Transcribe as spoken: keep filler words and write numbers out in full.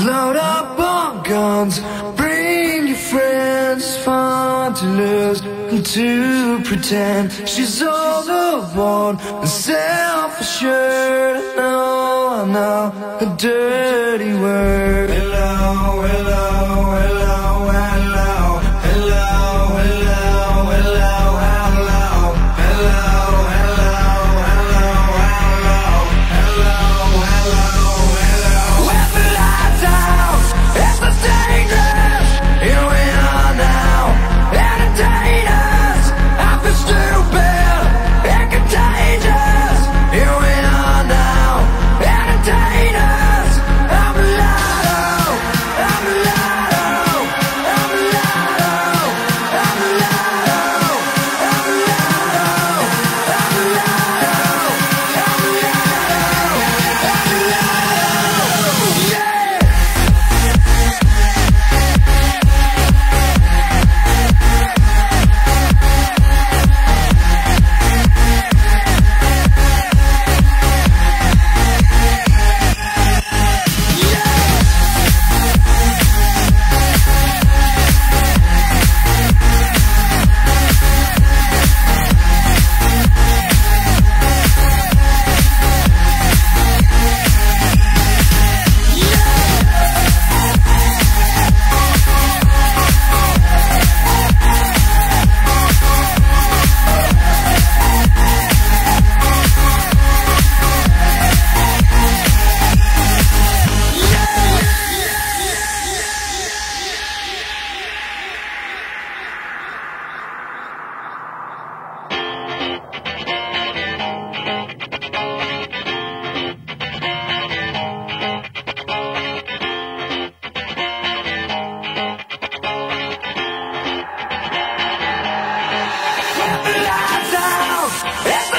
Load up on guns, bring your friends. It's fun to lose and to pretend she's all the one and self-assured. I know, I know, a dirty word. Hello, hello, hello, hello, hello, hello, hello, hello, hello, hello, hello, hello, hello. With the lights out, it's the dangerous. Here we are now, entertainers. I feel stupid and contagious. Here we are now, entertainers. I'm a lotto, I'm a lotto, I'm a lotto, I'm a lotto, I'm a lotto, I'm a lotto, I'm a lotto, I'm a lotto, yeah. Lights out.